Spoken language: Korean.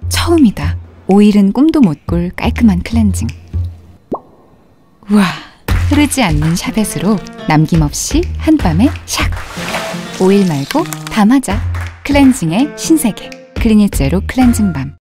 처음이다. 오일은 꿈도 못 꿀 깔끔한 클렌징. 우와, 흐르지 않는 샤벳으로 남김없이 한밤에 샥! 오일 말고 밤하자. 클렌징의 신세계. 클리닉 제로 클렌징 밤.